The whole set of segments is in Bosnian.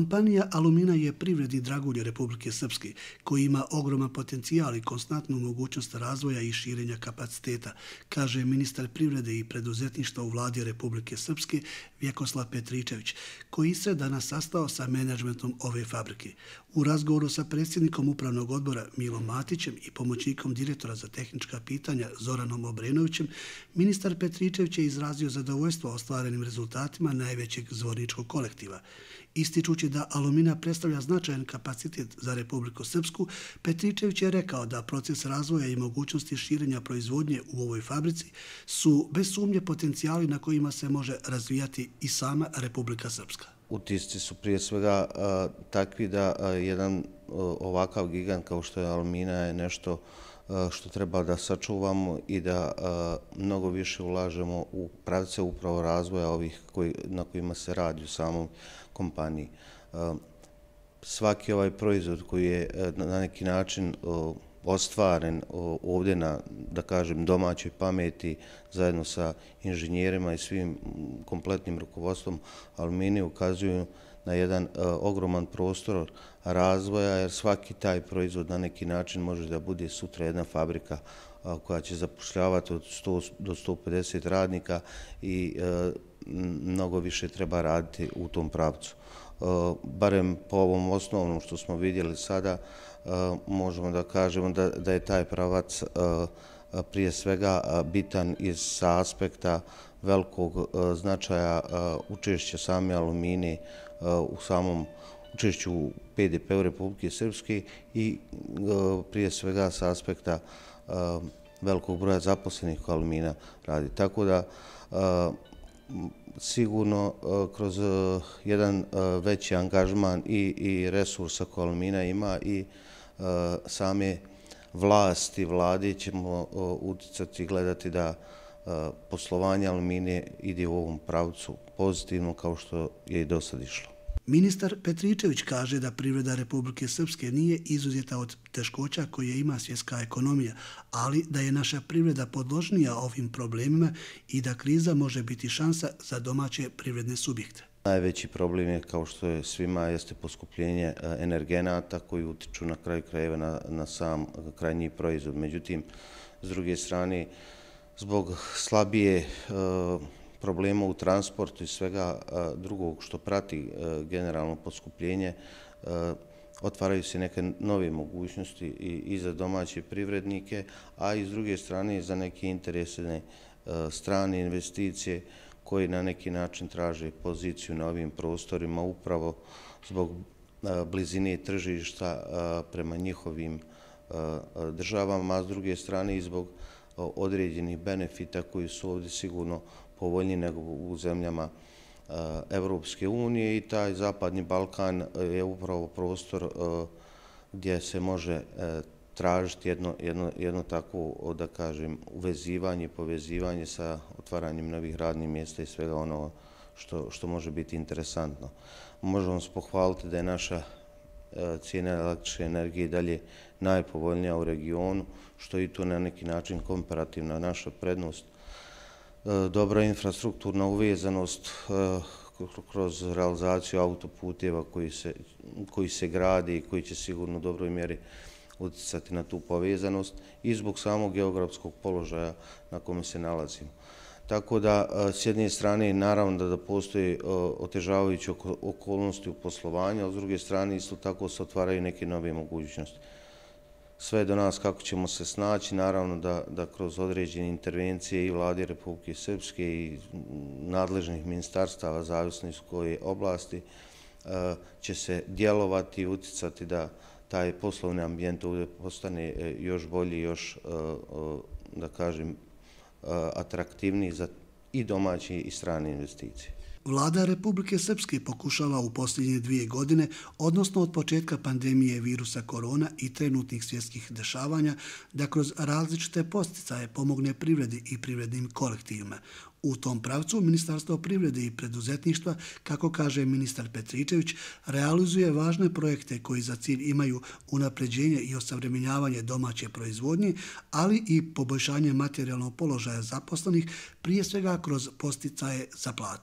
Kompanija Alumina je privredni dragulj Republike Srpske, koji ima ogroman potencijal i konstantnu mogućnost razvoja i širenja kapaciteta, kaže ministar privrede i preduzetništva u vladi Republike Srpske Vjekoslav Petričević, koji se danas sastao sa menadžmentom ove fabrike. U razgovoru sa predsjednikom upravnog odbora Milom Matićem i pomoćnikom direktora za tehnička pitanja Zoranom Obrenovićem, ministar Petričević je izrazio zadovoljstvo ostvarenim rezultatima najvećeg zvorničkog kolektiva. Ističući da Alumina predstavlja značajan kapacitet za Republiku Srpsku, Petričević je rekao da proces razvoja i mogućnosti širenja proizvodnje u ovoj fabrici su bez sumnje potencijali na kojima se može razvijati i sama Republika Srpska. Utisci su prije svega takvi da jedan ovakav gigant kao što je Alumina je nešto što treba da sačuvamo i da mnogo više ulažemo u pravce upravo razvoja ovih na kojima se radi u samom kompaniji. Svaki ovaj proizvod koji je na neki način ostvaren ovdje na, da kažem, domaćoj pameti zajedno sa inženjerima i svim kompletnim rukovodstvom Aluminije ukazuju na jedan ogroman prostor razvoja, jer svaki taj proizvod na neki način može da bude sutra jedna fabrika koja će zapošljavati od 100 do 150 radnika i mnogo više treba raditi u tom pravcu. Barem po ovom osnovnom što smo vidjeli sada, možemo da kažemo da je taj pravac prije svega bitan sa aspekta velikog značaja učešća same Alumine u samom učešću u BDP-u Republike Srpske i prije svega sa aspekta velikog broja zaposlenih koja Alumina radi. Tako da sigurno kroz jedan veći angažman i resursa koje Alumina ima i same vlasti, vlade ćemo uticati i gledati da poslovanje Alumine ide u ovom pravcu pozitivno kao što je i do sad išlo. Ministar Petričević kaže da privreda Republike Srpske nije izuzeta od teškoća koje ima svjetska ekonomija, ali da je naša privreda podložnija ovim problemima i da kriza može biti šansa za domaće privredne subjekte. Najveći problem je, kao što je svima, jeste poskupljenje energenata koji utiču na kraju krajeva na sam krajnji proizvod. Međutim, s druge strane, zbog slabije problema u transportu i svega drugog što prati generalno poskupljenje, otvaraju se neke nove mogućnosti i za domaće privrednike, a i s druge strane za neke interesne strane investicije koji na neki način traže poziciju na ovim prostorima upravo zbog blizine tržišta prema njihovim državama, a s druge strane i zbog određenih benefita koji su ovdje sigurno povoljniji nego u zemljama Evropske unije i taj Zapadni Balkan je upravo prostor gdje se može tražiti jedno takvo, da kažem, uvezivanje, povezivanje sa otvaranjem novih radnih mjesta i svega ono što može biti interesantno. Možemo se pohvaliti da je naša cijena električne energije i dalje najpovoljnija u regionu, što je i to na neki način komparativna naša prednost. Dobra infrastrukturna uvezanost kroz realizaciju autoputeva koji se gradi i koji će sigurno u dobroj mjeri uticati na tu povezanost i zbog samog geografskog položaja na kome se nalazimo. Tako da, s jedne strane, naravno da postoji otežavajuće okolnosti u poslovanju, a s druge strane isto tako se otvaraju neke nove mogućnosti. Sve je do nas kako ćemo se snaći, naravno da kroz određene intervencije i vlade Republike Srpske i nadležnih ministarstava, zavisno iz koje oblasti, će se djelovati i uticati da taj poslovni ambijent ovdje postane još bolji, još, da kažem, atraktivniji za i domaće i strane investicije. Vlada Republike Srpske pokušava u posljednje 2 godine, odnosno od početka pandemije virusa korona i trenutnih svjetskih dešavanja, da kroz različite podsticaje pomogne privredi i privrednim kolektivima. U tom pravcu Ministarstvo privrede i preduzetništva, kako kaže ministar Petričević, realizuje važne projekte koji za cilj imaju unapređenje i osavremenjavanje domaće proizvodnje, ali i poboljšanje materijalnog položaja zaposlenih, prije svega kroz podsticaje za plate.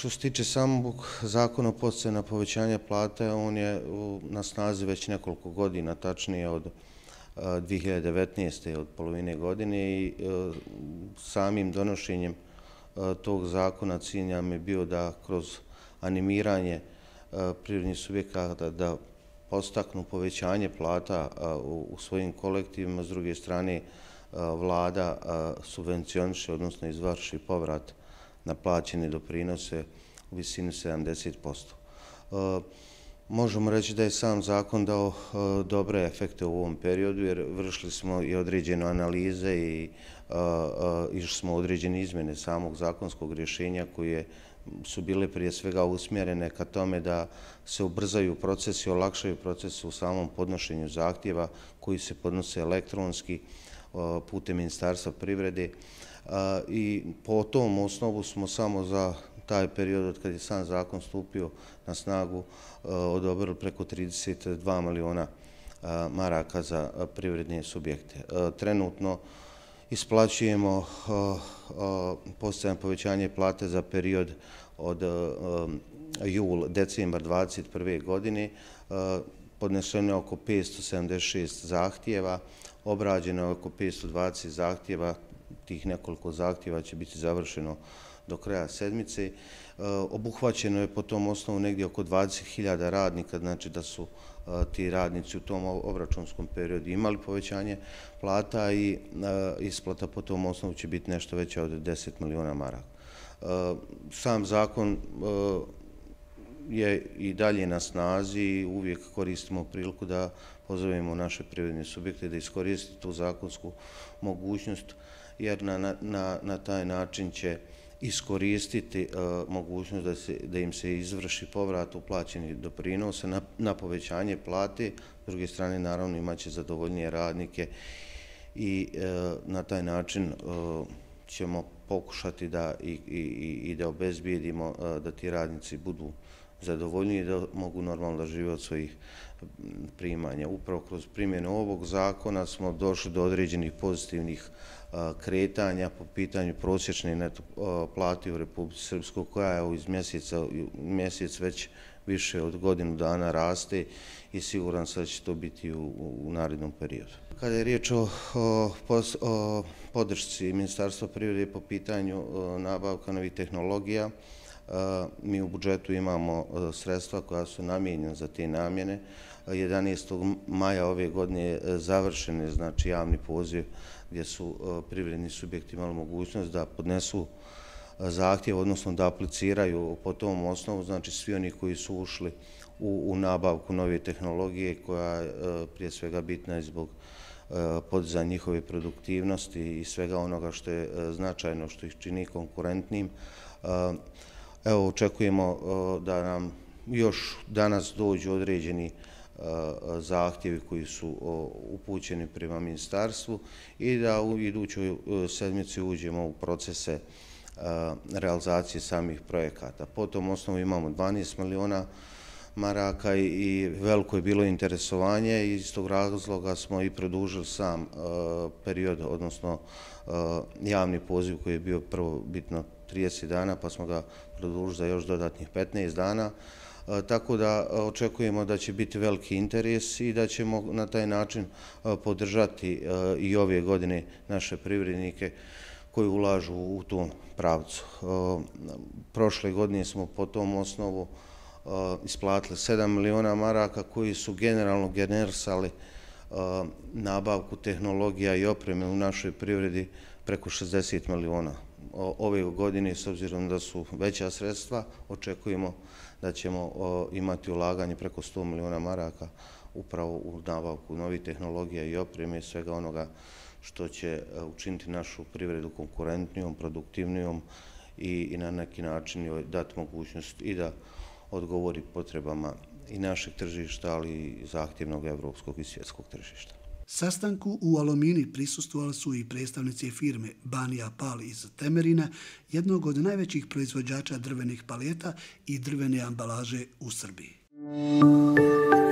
Što se tiče samog zakona o podsticaju na povećanje plate, on je na snazi već nekoliko godina, tačnije od 2019. od polovine godine i samim donošenjem tog zakona cilj nam je bio da kroz animiranje privrednih subjekata da podstaknu povećanje plata u svojim kolektivima, s druge strane vlada subvencioniše, odnosno izvrši povrat na plaćene doprinose u visini 70%. Možemo reći da je sam zakon dao dobre efekte u ovom periodu jer vršili smo i određene analize i išli smo određene izmjene samog zakonskog rješenja koje su bile prije svega usmjerene ka tome da se ubrzaju procesi, olakšaju procesi u samom podnošenju zahtjeva koji se podnose elektronski putem Ministarstva privrede i po tom osnovu smo samo za taj period od kad je sam zakon stupio na snagu odobrili preko 32 miliona maraka za privredne subjekte. Trenutno isplaćujemo podsticajno povećanje plate za period od decembar 2021. godine. Podneseno je oko 576 zahtjeva, obrađeno je oko 520 zahtjeva, tih nekoliko zahtjeva će biti završeno do kraja sedmice. Obuhvaćeno je po tom osnovu negdje oko 20.000 radnika, znači da su ti radnici u tom obračunskom periodu imali povećanje plata i isplata po tom osnovu će biti nešto veća od 10 miliona maraka. Sam zakon je i dalje na snazi i uvijek koristimo priliku da pozovemo naše privredne subjekte da iskoriste tu zakonsku mogućnost jer na taj način će iskoristiti mogućnost da im se izvrši povrat uplaćenih doprinosa na povećanje plate. S druge strane, naravno, imaće zadovoljnije radnike i na taj način ćemo pokušati da obezbijedimo da ti radnici budu zadovoljniji i da mogu normalno da žive od svojih primanja. Upravo kroz primjenu ovog zakona smo došli do određenih pozitivnih kretanja po pitanju prosječne neto plate u Republici Srpskoj, koja je iz mjeseca u mjesec već više od godinu dana raste i siguran sam da će to biti u narednom periodu. Kada je riječ o podršci Ministarstva privrede po pitanju nabavka novih tehnologija, mi u budžetu imamo sredstva koja su namijenjena za te namjene. 11. maja ove godine završen je znači javni poziv gdje su privredni subjekti imali mogućnost da podnesu zahtjev, odnosno da apliciraju po tom osnovu, znači svi oni koji su ušli u nabavku nove tehnologije koja je prije svega bitna zbog podizanja njihove produktivnosti i svega onoga što je značajno, što ih čini konkurentnim. Evo, očekujemo da nam još danas dođu određeni zahtjevi koji su upućeni prema ministarstvu i da u idućoj sedmici uđemo u procese realizacije samih projekata. Po tom osnovu imamo 12 miliona maraka i veliko je bilo interesovanje i iz tog razloga smo i produžili sam period, odnosno javni poziv koji je bio prvobitno 30 dana, pa smo ga produžili za još dodatnih 15 dana. Tako da očekujemo da će biti veliki interes i da ćemo na taj način podržati i ove godine naše privrednike koji ulažu u tu pravcu. Prošle godine smo po tom osnovu isplatili 7 miliona maraka koji su generalno generisali nabavku tehnologija i opreme u našoj privredi preko 60 miliona. Ove godine, s obzirom da su veća sredstva, očekujemo da ćemo imati ulaganje preko 100 miliona maraka upravo u nabavku novih tehnologija i opreme i svega onoga što će učiniti našu privredu konkurentnijom, produktivnijom i na neki način joj dati mogućnost i da odgovori potrebama i našeg tržišta, ali i zahtjevnog evropskog i svjetskog tržišta. Sastanku u Alumini prisustvovali su i predstavnici firme Banija Pal iz Temerina, jednog od najvećih proizvođača drvenih paleta i drvene ambalaže u Srbiji.